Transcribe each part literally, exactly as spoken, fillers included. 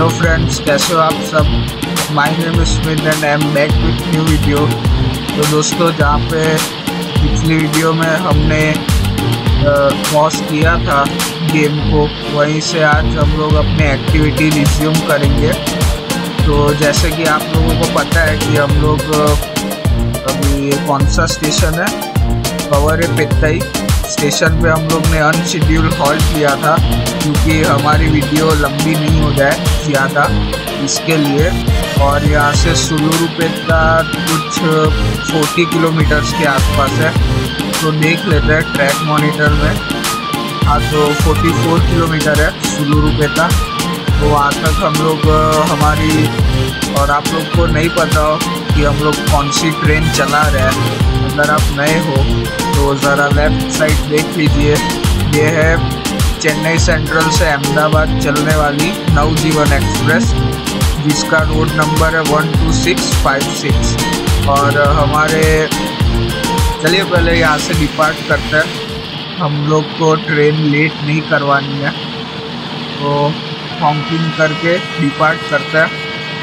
Hello friends, कैसे हो आप सब। My name is Smith and I am back with new video. तो दोस्तों, जहाँ पे पिछली वीडियो में हमने पॉज किया था गेम को, वहीं से आज हम लोग अपने एक्टिविटी रिज्यूम करेंगे। तो जैसे कि आप लोगों को पता है कि हम लोग अभी कौन सा स्टेशन है, पवरे पेत्ताई स्टेशन पे हम लोग ने अनशेड्यूल हॉल्ट किया था, क्योंकि हमारी वीडियो लंबी नहीं हो जाए ज़्यादा, इसके लिए। और यहाँ से सुलुरुपेट्टा कुछ चालीस किलोमीटर्स के आसपास है। तो देख लेते हैं ट्रैक मॉनिटर में। हाँ, तो चौवालीस किलोमीटर है सुलुरुपेट्टा। तो वहाँ तक हम लोग हमारी, और आप लोग को नहीं पता हो कि हम लोग कौन सी ट्रेन चला रहे हैं, अगर आप नए हो तो ज़रा लेफ्ट साइड देख लीजिए। ये है चेन्नई सेंट्रल से अहमदाबाद चलने वाली नवजीवन एक्सप्रेस, जिसका रोड नंबर है one two six five six. और हमारे, चलिए पहले यहाँ से डिपार्ट करते हैं। हम लोग को ट्रेन लेट नहीं करवानी है, तो हॉकिंग करके डिपार्ट करते हैं।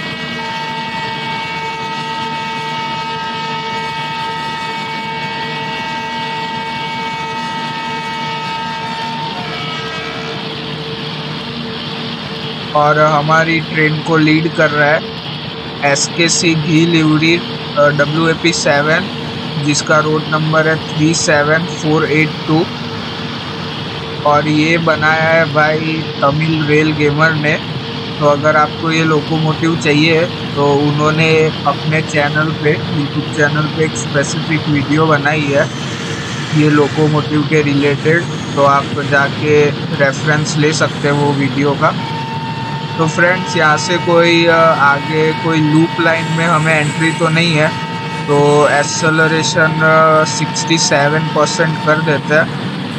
और हमारी ट्रेन को लीड कर रहा है एस के सी घी livery W A P seven, जिसका रोड नंबर है three seven four eight two. और ये बनाया है भाई तमिल रेल गेमर ने। तो अगर आपको ये लोकोमोटिव चाहिए तो उन्होंने अपने चैनल पे, यूट्यूब चैनल पे एक स्पेसिफिक वीडियो बनाई है ये लोकोमोटिव के रिलेटेड। तो आप जाके रेफरेंस ले सकते हैं वो वीडियो का। तो फ्रेंड्स, यहाँ से कोई आगे कोई लूप लाइन में हमें एंट्री तो नहीं है, तो एक्सेलरेशन सड़सठ परसेंट कर देते हैं।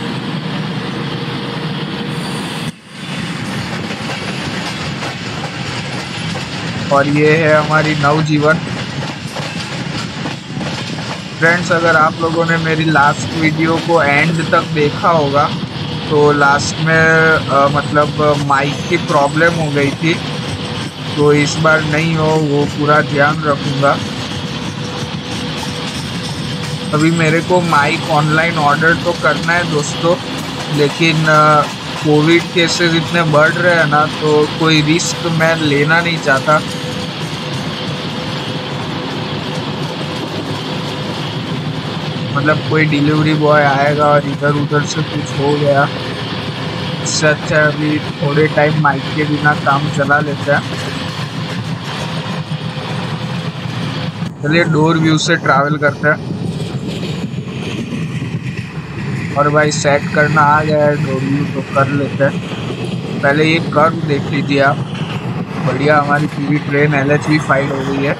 और ये है हमारी नवजीवन। फ्रेंड्स, अगर आप लोगों ने मेरी लास्ट वीडियो को एंड तक देखा होगा, तो लास्ट में आ, मतलब माइक की प्रॉब्लम हो गई थी, तो इस बार नहीं हो, वो पूरा ध्यान रखूँगा। अभी मेरे को माइक ऑनलाइन ऑर्डर तो करना है दोस्तों, लेकिन कोविड केसेस इतने बढ़ रहे हैं ना, तो कोई रिस्क मैं लेना नहीं चाहता। मतलब कोई डिलीवरी बॉय आएगा और इधर उधर से कुछ हो गया, इससे अच्छा अभी थोड़े टाइम माइक के बिना काम चला लेते हैं। चलिए डोर व्यू से ट्रैवल करते हैं। और भाई सेट करना आ गया है डोर व्यू, तो कर लेते हैं। पहले ये कर्व देख लीजिए आप, बढ़िया हमारी पूरी ट्रेन एल एच वी फाइल हो गई है।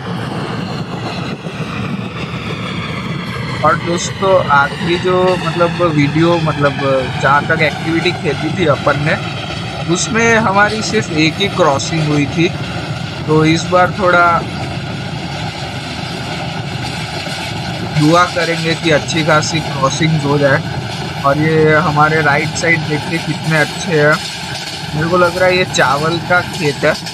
और दोस्तों, आखिरी जो मतलब वीडियो, मतलब जहाँ तक एक्टिविटी खेली थी अपन ने, उसमें हमारी सिर्फ एक ही क्रॉसिंग हुई थी। तो इस बार थोड़ा दुआ करेंगे कि अच्छी खासी क्रॉसिंग हो जाए। और ये हमारे राइट साइड देखिए कितने अच्छे हैं। मेरे को लग रहा है ये चावल का खेत है,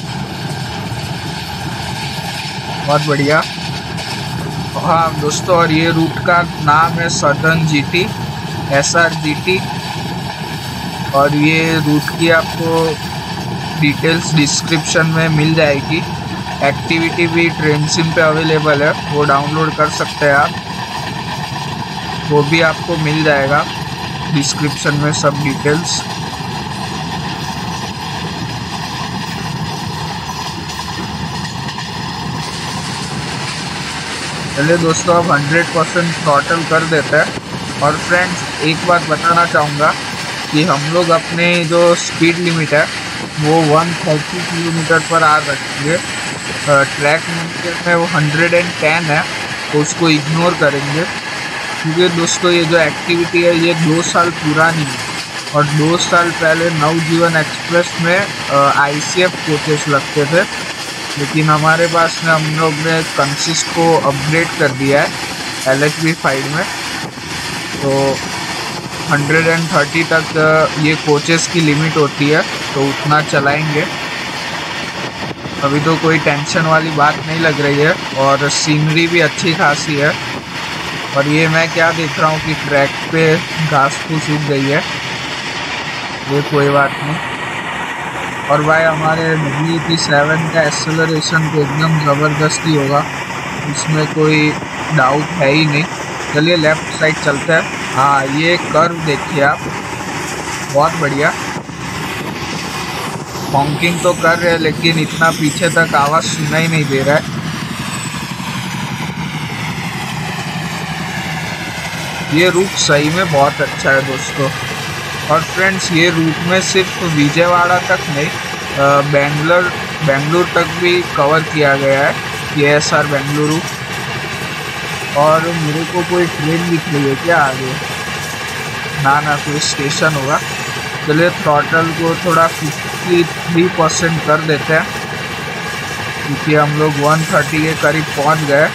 बहुत बढ़िया। हाँ दोस्तों, और ये रूट का नाम है southern G T, S R G T. और ये रूट की आपको डिटेल्स डिस्क्रिप्शन में मिल जाएगी। एक्टिविटी भी ट्रेन सिम पे अवेलेबल है, वो डाउनलोड कर सकते हैं आप, वो भी आपको मिल जाएगा डिस्क्रिप्शन में सब डिटेल्स। चलिए दोस्तों, अब हंड्रेड परसेंट थ्रॉटल कर देते हैं। और फ्रेंड्स, एक बात बताना चाहूँगा कि हम लोग अपने जो स्पीड लिमिट है वो एक सौ तीस किलोमीटर पर आ रखेंगे। ट्रैक मॉनिटर में वो एक सौ दस है, तो उसको इग्नोर करेंगे। क्योंकि दोस्तों, ये जो एक्टिविटी है ये दो साल पुरानी है, और दो साल पहले नवजीवन एक्सप्रेस में आई सी एफ कोचेस लगते थे, लेकिन हमारे पास में हम लोग ने कंसिस्ट को अपग्रेड कर दिया है एल एच वी फाइव में। तो एक सौ तीस तक ये कोचेस की लिमिट होती है, तो उतना चलाएंगे। अभी तो कोई टेंशन वाली बात नहीं लग रही है और सीनरी भी अच्छी खासी है। और ये मैं क्या देख रहा हूँ कि ट्रैक पे घास फूस उग गई है, ये कोई बात नहीं। और भाई हमारे डब्ल्यू एटी सेवन का एक्सेलरेशन तो एकदम ज़बरदस्त ही होगा, इसमें कोई डाउट है ही नहीं। चलिए लेफ्ट साइड चलते हैं। हाँ ये कर्व देखिए आप, बहुत बढ़िया। हॉकिंग तो कर रहे हैं लेकिन इतना पीछे तक आवाज़ सुना ही नहीं दे रहा है। ये रूट सही में बहुत अच्छा है दोस्तों। और फ्रेंड्स ये रूट में सिर्फ विजयवाड़ा तक नहीं, बेंगलोर बेंगलुरु तक भी कवर किया गया है, के एस आर बेंगलुरु। और मेरे को कोई ट्रेन दिख रही है क्या आगे? ना ना कोई स्टेशन होगा। चलिए थ्रॉटल को थोड़ा तिरेपन परसेंट कर देते हैं क्योंकि हम लोग एक सौ तीस के करीब पहुंच गए।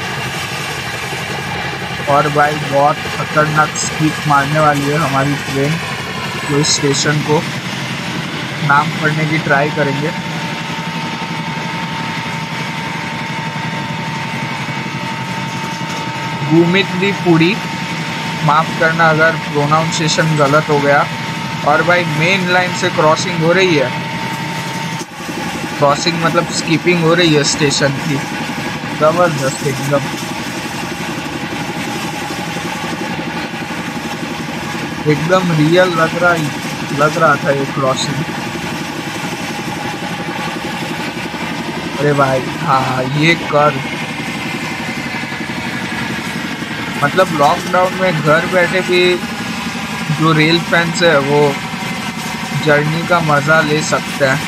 और भाई बहुत खतरनाक स्पीड मारने वाली है हमारी ट्रेन, तो इस स्टेशन को नाम पढ़ने की ट्राई करेंगे। गुमित्रीपुड़ी, माफ़ करना अगर प्रोनाउंसिएशन गलत हो गया। और भाई मेन लाइन से क्रॉसिंग हो रही है, क्रॉसिंग मतलब स्कीपिंग हो रही है स्टेशन की, ज़बरदस्त एकदम। एकदम रियल लग रहा लग रहा था ये क्रॉसिंग। अरे भाई हाँ ये कर, मतलब लॉकडाउन में घर बैठे भी जो रेल फैंस है वो जर्नी का मज़ा ले सकते हैं।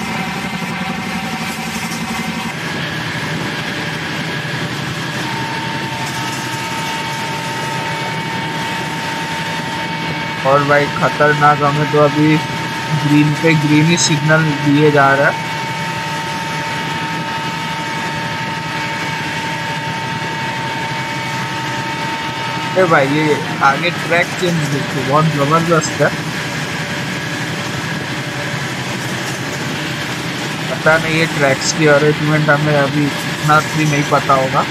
और भाई खतरनाक, हमें तो अभी ग्रीन पे ग्रीन ही सिग्नल दिए जा रहा है। अरे भाई ये आगे ट्रैक चेंज देखिए, बहुत ज़बरदस्त है। पता नहीं ये ट्रैक्स की अरेंजमेंट हमें अभी इतना भी नहीं पता होगा।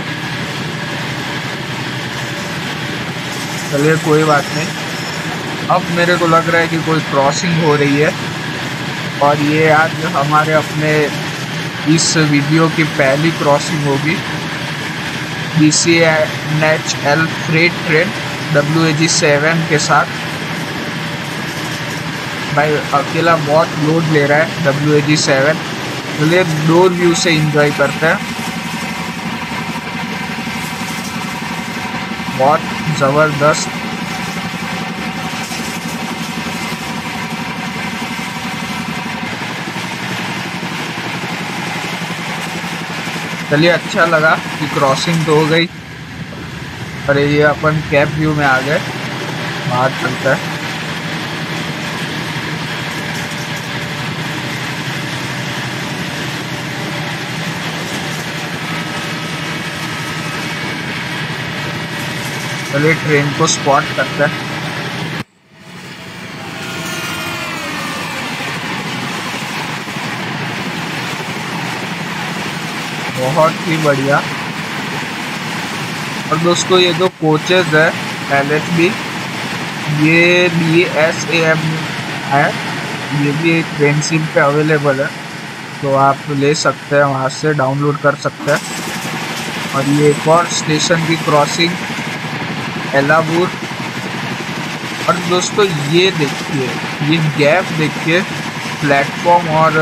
चलिए कोई बात नहीं। अब मेरे को लग रहा है कि कोई क्रॉसिंग हो रही है और ये आज हमारे अपने इस वीडियो की पहली क्रॉसिंग होगी। B C N H L freight train W A G seven के साथ। भाई अकेला बहुत लोड ले रहा है डब्ल्यू ए जी सेवन, चलिए डोर व्यू से एंजॉय करते हैं। बहुत ज़बरदस्त। चलिए अच्छा लगा कि क्रॉसिंग तो हो गई। अरे ये अपन कैप व्यू में आ गए, बाहर चलता है। चलिए ट्रेन को स्पॉट करते हैं। बहुत ही बढ़िया। और दोस्तों ये जो कोचेस है एल एच बी, ये बी एस ए एम है, ये भी ट्रेन सिम पे अवेलेबल है, तो आप ले सकते हैं, वहाँ से डाउनलोड कर सकते हैं। और ये एक और स्टेशन की क्रॉसिंग एलाबूर। और दोस्तों ये देखिए, ये गैप देखिए प्लेटफॉर्म और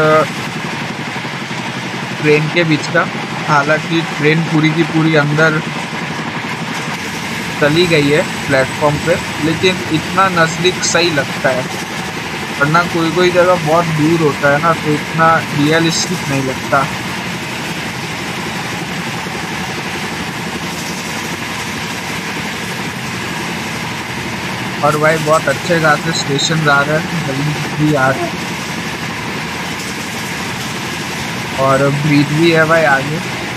ट्रेन के बीच का। हालांकि ट्रेन पूरी की पूरी अंदर चली गई है प्लेटफॉर्म पे, लेकिन इतना नज़दीक सही लगता है, वरना कोई कोई जगह बहुत दूर होता है ना, तो इतना रियलिस्टिक नहीं लगता। और भाई बहुत अच्छे खासे स्टेशन आ रहे हैं, जल्दी भी आ रहे हैं और ब्रिज भी है भाई आगे।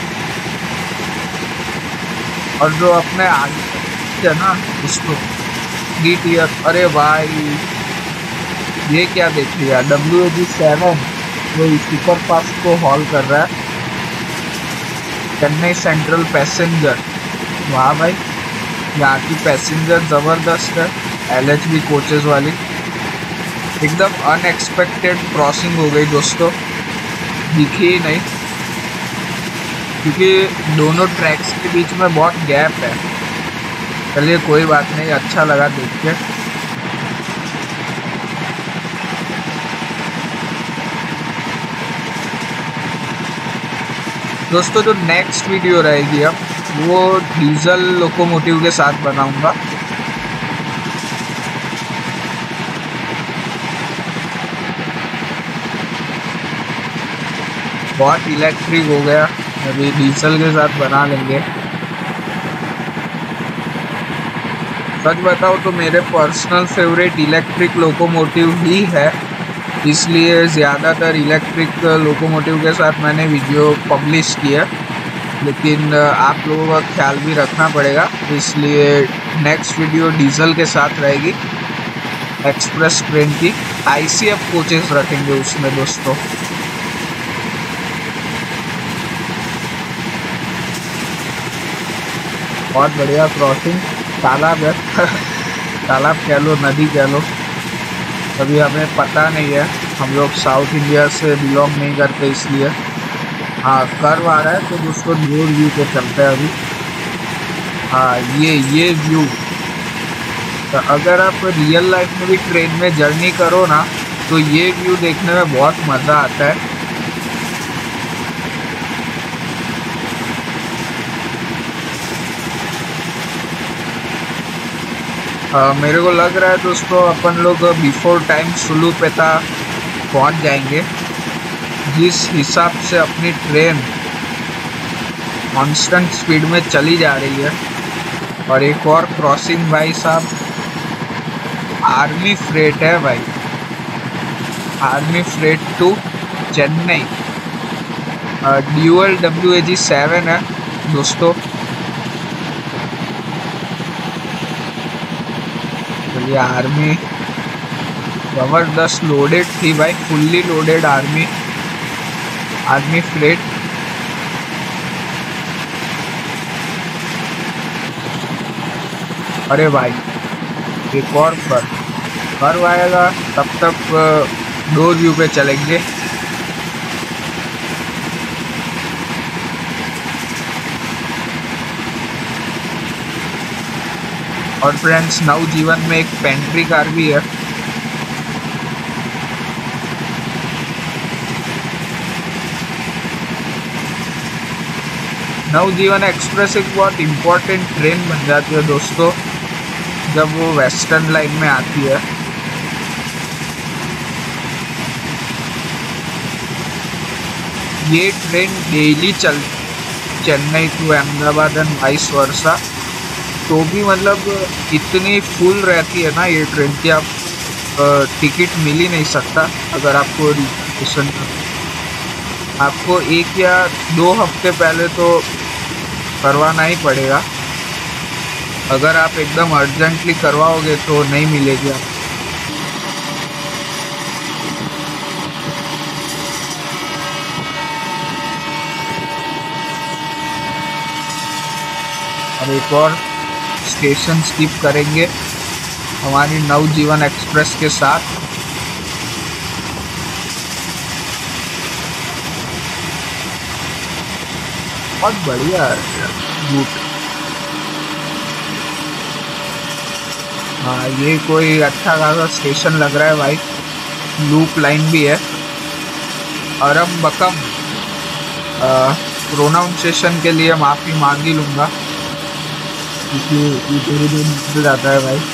और जो अपने आगे है ना उसको डी टी एफ। अरे भाई ये क्या देख लिया, डब्ल्यू ए जी सेवन वो सुपर फास्ट को हॉल कर रहा है। चेन्नई सेंट्रल पैसेंजर, वाह भाई, यहाँ की पैसेंजर ज़बरदस्त है, एल एच बी कोचेज़ वाली। एकदम अनएक्सपेक्टेड क्रॉसिंग हो गई दोस्तों, दिखी ही नहीं, क्योंकि दोनों ट्रैक्स के बीच में बहुत गैप है। चलिए कोई बात नहीं, अच्छा लगा देख के। दोस्तों जो नेक्स्ट वीडियो रहेगी अब वो डीजल लोकोमोटिव के साथ बनाऊंगा। बहुत इलेक्ट्रिक हो गया, अभी डीजल के साथ बना लेंगे। सच बताओ तो मेरे पर्सनल फेवरेट इलेक्ट्रिक लोकोमोटिव ही है, इसलिए ज़्यादातर इलेक्ट्रिक लोकोमोटिव के साथ मैंने वीडियो पब्लिश किया। लेकिन आप लोगों का ख्याल भी रखना पड़ेगा, इसलिए नेक्स्ट वीडियो डीजल के साथ रहेगी। एक्सप्रेस ट्रेन की आई सी एफ कोचेस रखेंगे उसमें दोस्तों। बहुत बढ़िया क्रॉसिंग, तालाब है तालाब कह लो, नदी कह लो, अभी हमें पता नहीं है, हम लोग साउथ इंडिया से बिलोंग नहीं करते इसलिए। हाँ कर्व आ रहा है तो दोस्तों रोड व्यू पे चलते हैं अभी। हाँ ये ये व्यू, तो अगर आप रियल लाइफ में भी ट्रेन में जर्नी करो ना तो ये व्यू देखने में बहुत मज़ा आता है। Uh, मेरे को लग रहा है दोस्तों अपन लोग बिफोर टाइम सुलूपेटा पहुंच जाएंगे। जिस हिसाब से अपनी ट्रेन कांस्टेंट स्पीड में चली जा रही है। और एक और क्रॉसिंग भाई साहब, आर्मी फ्रेट है भाई, army freight to Chennai, dual W A G seven है दोस्तों। ये आर्मी ज़बरदस्त लोडेड थी भाई, fully loaded army army freight. अरे भाई एक और पर कर्व आएगा, तब तक दो व्यू पे चलेंगे। और फ्रेंड्स नवजीवन में एक पेंट्री कार भी है। नवजीवन एक्सप्रेस एक बहुत इम्पोर्टेंट ट्रेन बन जाती है दोस्तों जब वो वेस्टर्न लाइन में आती है। ये ट्रेन डेली चल Chennai to Ahmedabad and vice versa, तो भी मतलब इतनी फुल रहती है ना ये ट्रेन की, आप टिकट मिल ही नहीं सकता अगर आपको रिजर्वेशन आपको एक या दो हफ्ते पहले तो करवाना ही पड़ेगा। अगर आप एकदम अर्जेंटली करवाओगे तो नहीं मिलेगी आप। और एक और स्टेशन स्किप करेंगे हमारी नवजीवन एक्सप्रेस के साथ। बहुत बढ़िया रूट। हाँ ये कोई अच्छा खासा स्टेशन लग रहा है भाई, लूप लाइन भी है। अरम बकम, प्रोनाउंसिएशन के लिए माफ़ी मांग ही लूँगा क्योंकि इधर उधर निकल जाता है भाई।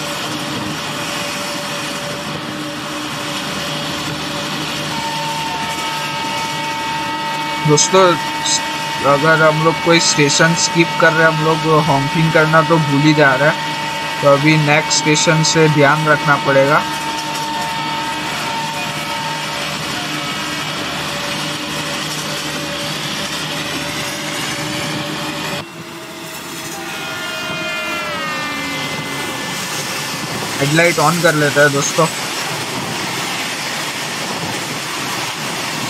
दोस्तों अगर हम लोग कोई स्टेशन स्किप कर रहे हैं, हम लोग हॉन्किंग करना तो भूल ही जा रहा है, तो अभी नेक्स्ट स्टेशन से ध्यान रखना पड़ेगा। हेडलाइट ऑन कर लेता है दोस्तों।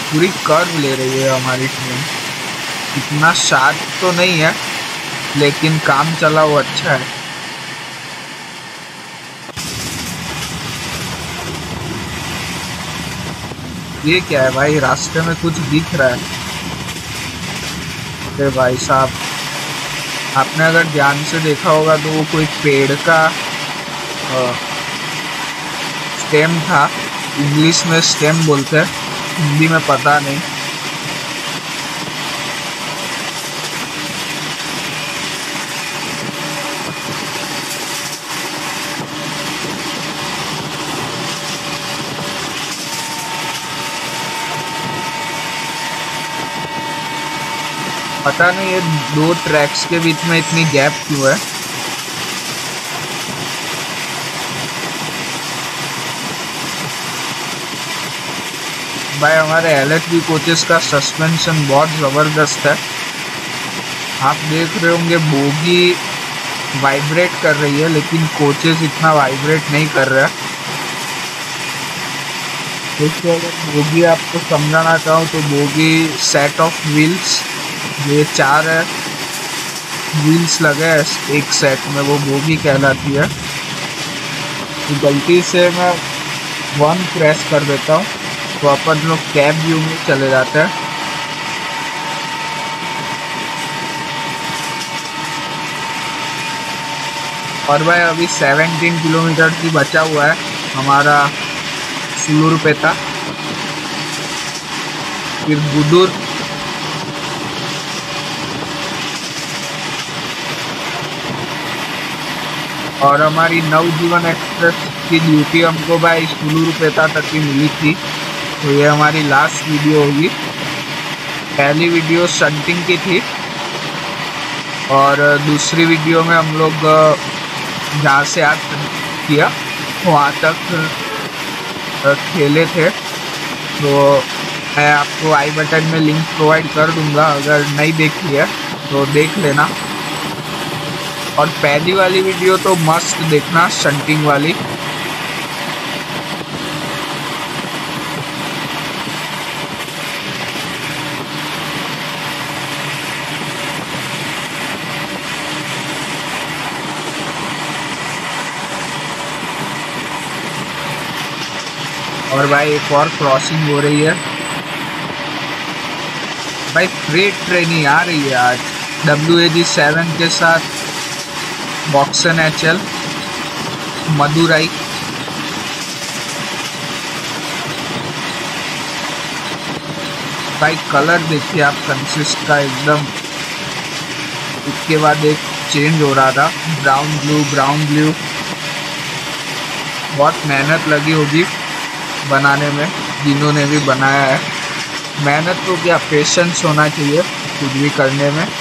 पूरी कर्व ले रही है हमारी ट्रेन। इतना शार्प तो नहीं है, लेकिन काम चला वो अच्छा है। ये क्या है भाई, रास्ते में कुछ दिख रहा है? अरे भाई साहब, आपने अगर ध्यान से देखा होगा तो वो कोई पेड़ का स्टेम था। इंग्लिश में स्टेम बोलते हैं, हिंदी में पता नहीं। पता नहीं ये दो ट्रैक्स के बीच में इतनी गैप क्यों है। भाई हमारे एल एच बी कोचेस का सस्पेंशन बहुत ज़बरदस्त है। आप देख रहे होंगे बोगी वाइब्रेट कर रही है, लेकिन कोचेस इतना वाइब्रेट नहीं कर रहा है। दोस्तों अगर बोगी आपको समझाना चाहूँ तो बोगी सेट ऑफ व्हील्स, ये चार है व्हील्स लगे हैं एक सेट में, वो बोगी कहलाती है। तो गलती से मैं वन प्रेस कर देता हूँ तो अपन लोग कैब व्यू में चले जाते हैं। और भाई अभी सत्रह किलोमीटर की बचा हुआ है हमारा सुलूरपेटा, फिर गुडूर, और हमारी नवजीवन एक्सप्रेस की ड्यूटी हमको भाई सुलूरपेटा तक ही मिली थी। तो ये हमारी लास्ट वीडियो होगी। पहली वीडियो शंटिंग की थी और दूसरी वीडियो में हम लोग जहाँ से आज किया वहाँ तक खेले थे। तो मैं आपको आई बटन में लिंक प्रोवाइड कर दूँगा, अगर नहीं देखी है तो देख लेना। और पहली वाली वीडियो तो मस्त देखना, शंटिंग वाली। और भाई एक और क्रॉसिंग हो रही है। भाई फ्रेट ट्रेन ही आ रही है आज डब्ल्यू ए जी सेवन के साथ, बॉक्सन एच एल मदुराई। भाई कलर देखिए आप कंसिस्ट का एकदम, इसके बाद एक चेंज हो रहा था ब्राउन ब्लू ब्राउन ब्लू। बहुत मेहनत लगी होगी बनाने में, जिन्होंने भी बनाया है। मेहनत तो क्या, पेशेंस होना चाहिए कुछ भी करने में।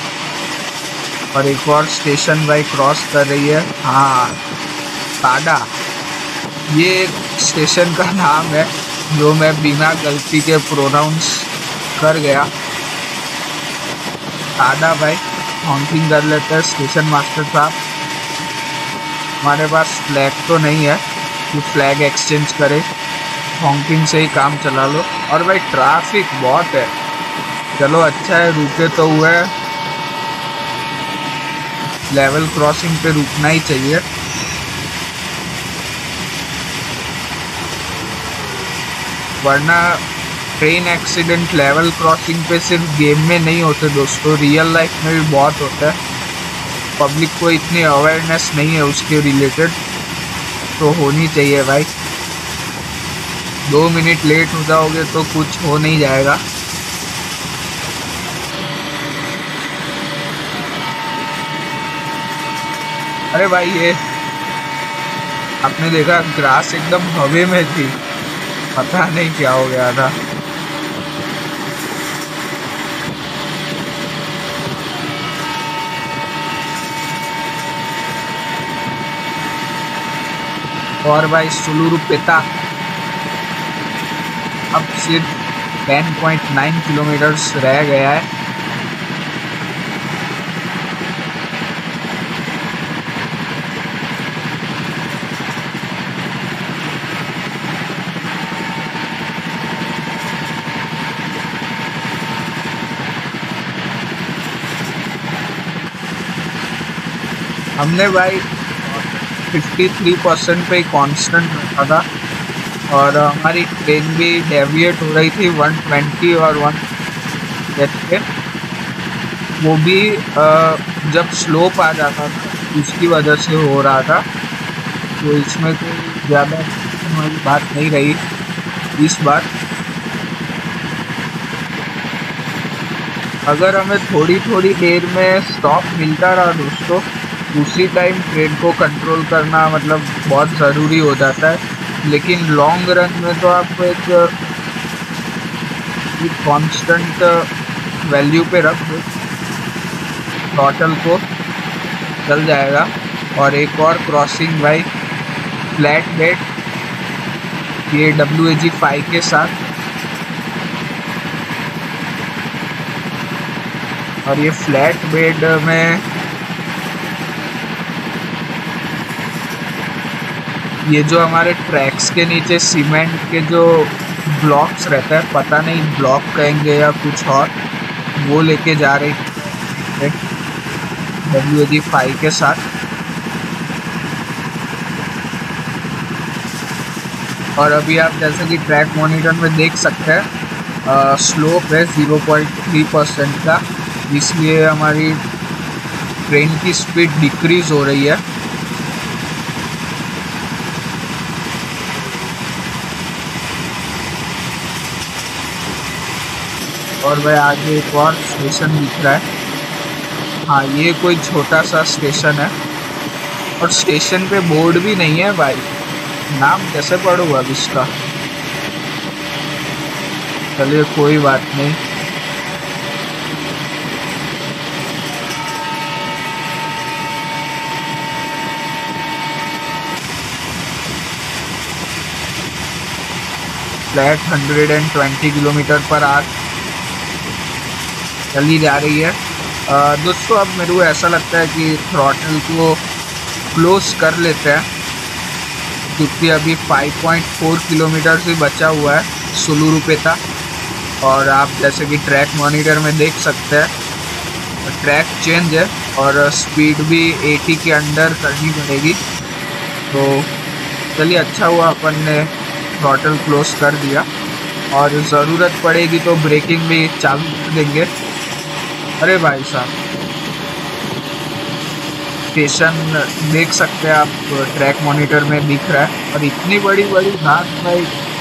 और एक और स्टेशन भाई क्रॉस कर रही है, हाँ टाडा, ये एक स्टेशन का नाम है जो मैं बिना गलती के प्रोनाउंस कर गया। टाडा भाई हॉन्किंग कर लेते हैं स्टेशन मास्टर साहब। हमारे पास फ्लैग तो नहीं है कि फ्लैग एक्सचेंज करे, हॉन्किंग से ही काम चला लो। और भाई ट्रैफिक बहुत है, चलो अच्छा है रुके तो हुए, लेवल क्रॉसिंग पे रुकना ही चाहिए। वरना ट्रेन एक्सीडेंट लेवल क्रॉसिंग पे सिर्फ गेम में नहीं होते दोस्तों, रियल लाइफ में भी बहुत होता है। पब्लिक को इतनी अवेयरनेस नहीं है उसके रिलेटेड, तो होनी चाहिए भाई। दो मिनट लेट हो जाओगे तो कुछ हो नहीं जाएगा। अरे भाई ये आपने देखा ग्रास एकदम हवे में थी, पता नहीं क्या हो गया था। और भाई सुलूरपेटा अब सिर्फ टेन पॉइंट नाइन किलोमीटर्स रह गया है। हमने भाई फिफ्टी थ्री परसेंट पे कांस्टेंट रखा था और हमारी ट्रेन भी डेविएट हो रही थी वन ट्वेंटी और वन पे। वो भी जब स्लोप आ जाता था उसकी वजह से हो रहा था, तो इसमें कोई ज़्यादा हमारी बात नहीं रही इस बार। अगर हमें थोड़ी थोड़ी देर में स्टॉप मिलता रहा दोस्तों, उसी टाइम ट्रेन को कंट्रोल करना मतलब बहुत ज़रूरी हो जाता है। लेकिन लॉन्ग रन में तो आप एक कांस्टेंट वैल्यू पे रख दो थ्रॉटल को, चल जाएगा। और एक और क्रॉसिंग भाई फ्लैट बेड, ये डब्ल्यू ए जी फाइव के साथ, और ये फ्लैट बेड में ये जो हमारे ट्रैक्स के नीचे सीमेंट के जो ब्लॉक्स रहता है, पता नहीं ब्लॉक कहेंगे या कुछ और, वो लेके जा रही है डब्ल्यू ए जी फाइव के साथ। और अभी आप जैसे कि ट्रैक मॉनिटर में देख सकते हैं स्लोप है ज़ीरो पॉइंट थ्री परसेंट का, इसलिए हमारी ट्रेन की स्पीड डिक्रीज हो रही है। और भाई आगे एक और स्टेशन दिख रहा है, हाँ ये कोई छोटा सा स्टेशन है और स्टेशन पे बोर्ड भी नहीं है भाई, नाम कैसे पढ़ूँ अब इसका। चलिए कोई बात नहीं। Flat hundred and twenty kilometre per hour चली जा रही है। आ, दोस्तों अब मेरे को ऐसा लगता है कि थ्रॉटल को क्लोज कर लेते हैं, क्योंकि अभी फाइव पॉइंट फोर किलोमीटर से बचा हुआ है सुलुरुपेटा। और आप जैसे कि ट्रैक मॉनिटर में देख सकते हैं ट्रैक चेंज है और स्पीड भी अस्सी के अंडर करनी पड़ेगी। तो चलिए अच्छा हुआ अपन ने थ्रॉटल क्लोज कर दिया, और ज़रूरत पड़ेगी तो ब्रेकिंग भी चालू कर देंगे। अरे भाई साहब, स्टेशन देख सकते हैं आप, ट्रैक मॉनिटर में दिख रहा है, और इतनी बड़ी बड़ी घास भाई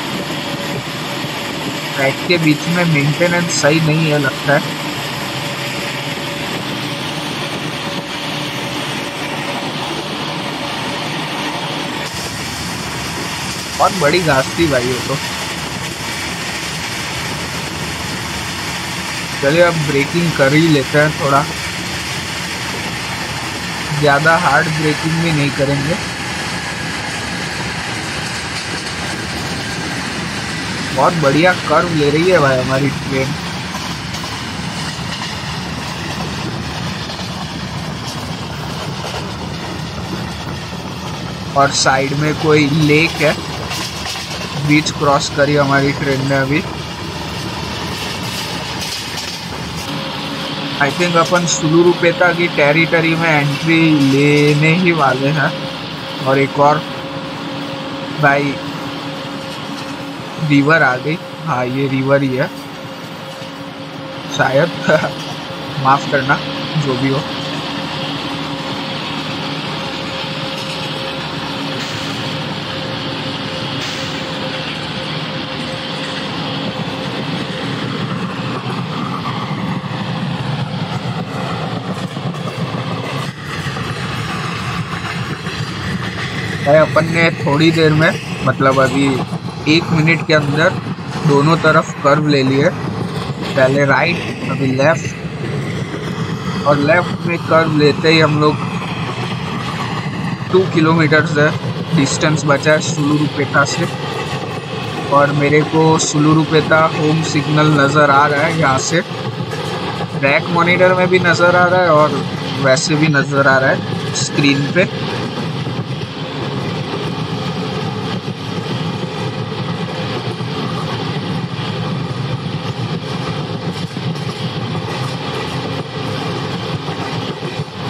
ट्रैक के बीच में मेंटेनेंस सही नहीं है लगता है। बहुत बड़ी घास थी भाई वो तो। चलिए अब ब्रेकिंग कर ही लेते हैं, थोड़ा ज़्यादा हार्ड ब्रेकिंग भी नहीं करेंगे। बहुत बढ़िया कर्व ले रही है भाई हमारी ट्रेन। और साइड में कोई लेक है, बीच क्रॉस करी हमारी ट्रेन ने अभी। आई थिंक अपन सुलुरुपेटा की टेरिटरी में एंट्री लेने ही वाले हैं। और एक और भाई रिवर आ गई, हाँ ये रिवर ही है शायद माफ़ करना जो भी हो। अपन ने थोड़ी देर में मतलब अभी एक मिनट के अंदर दोनों तरफ कर्व ले लिए। पहले राइट, अभी लेफ्ट, और लेफ्ट में कर्व लेते ही हम लोग टू किलोमीटर से डिस्टेंस बचा है सुलुरुपेटा से। और मेरे को सुलुरुपेटा होम सिग्नल नज़र आ रहा है यहाँ से, ट्रैक मॉनिटर में भी नज़र आ रहा है और वैसे भी नज़र आ रहा है स्क्रीन पे।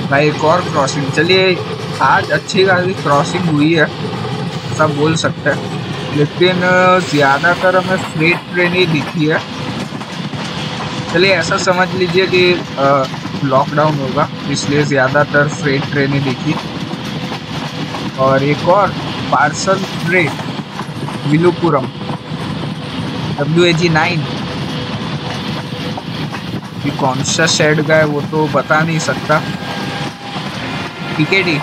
भाई एक और क्रॉसिंग। चलिए आज अच्छी खासी क्रॉसिंग हुई है, सब बोल सकते हैं, लेकिन ज़्यादातर हमें फ्रेट ट्रेन ही दिखी है। चलिए ऐसा समझ लीजिए कि लॉकडाउन होगा इसलिए ज़्यादातर फ्रेट ट्रेन ही दिखी। और एक और parcel freight Villupuram W A G nine, कौन सा शेड का है वो तो बता नहीं सकता। PKD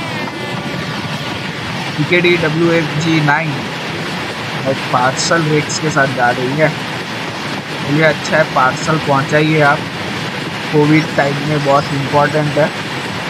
PKD W A G nine और पार्सल रेट्स के साथ जा रही है। ये अच्छा है, पार्सल पहुंचाइए आप, कोविड टाइम में बहुत इम्पोर्टेंट है।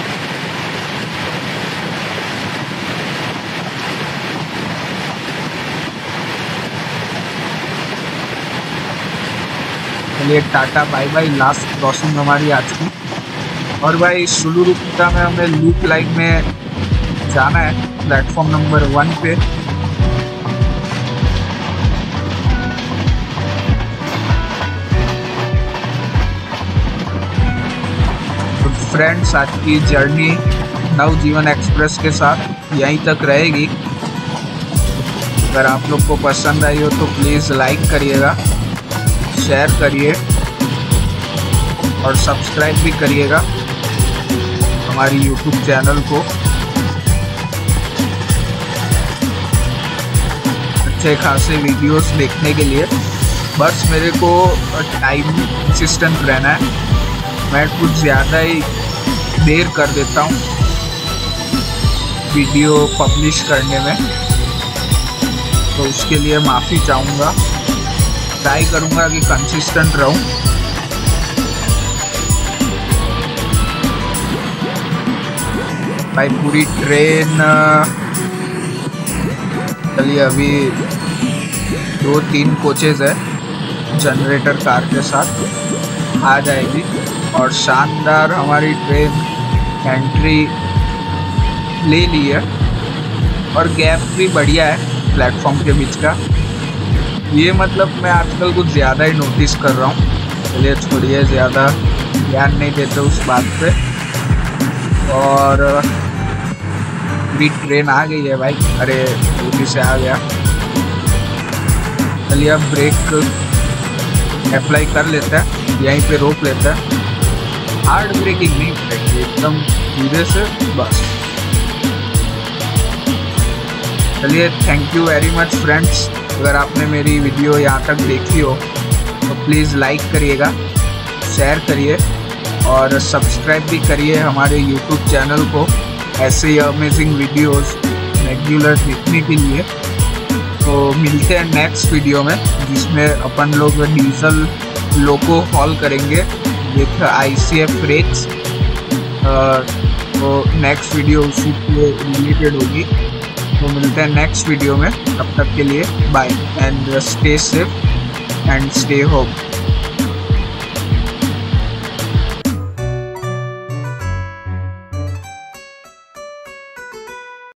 चलिए tata bye bye, last crossing हमारी आज की। और भाई सुलुरुपुटा में हमें लूप लाइन में जाना है, प्लेटफॉर्म नंबर वन पे। तो फ्रेंड्स आज की जर्नी नवजीवन एक्सप्रेस के साथ यहीं तक रहेगी। अगर आप लोग को पसंद आई हो तो प्लीज़ लाइक करिएगा, शेयर करिए और सब्सक्राइब भी करिएगा हमारी यूट्यूब चैनल को। अच्छे खासे वीडियोस देखने के लिए बस मेरे को टाइम कंसिस्टेंट रहना है। मैं कुछ ज़्यादा ही देर कर देता हूँ वीडियो पब्लिश करने में, तो उसके लिए माफ़ी चाहूँगा। ट्राई करूँगा कि कंसिस्टेंट रहूँ। भाई पूरी ट्रेन, चलिए अभी दो तीन कोचेज़ है जनरेटर कार के साथ आ जाएगी और शानदार हमारी ट्रेन एंट्री ले ली है और गैप भी बढ़िया है प्लेटफॉर्म के बीच का। ये मतलब मैं आजकल कुछ ज़्यादा ही नोटिस कर रहा हूँ। चलिए छोड़िए, ज़्यादा ध्यान नहीं देते उस बात पे। और पूरी ट्रेन आ गई है भाई, अरे जल्दी से आ गया। चलिए अब ब्रेक अप्लाई कर लेते हैं, यहीं पे रोक लेते हैं। हार्ड ब्रेकिंग नहीं करेंगे, एकदम धीरे से बस। चलिए thank you very much friends. अगर आपने मेरी वीडियो यहाँ तक देखी हो तो प्लीज़ लाइक करिएगा, शेयर करिए और सब्सक्राइब भी करिए हमारे यूट्यूब चैनल को ऐसे ही अमेजिंग वीडियोस रेगुलर देखने के लिए। तो मिलते हैं नेक्स्ट वीडियो में जिसमें अपन लोग डीजल लोको हॉल करेंगे with I C F rakes. तो नेक्स्ट वीडियो उसी के रिलेटेड होगी। तो मिलते हैं नेक्स्ट वीडियो में, तब तक के लिए bye and stay safe and stay home.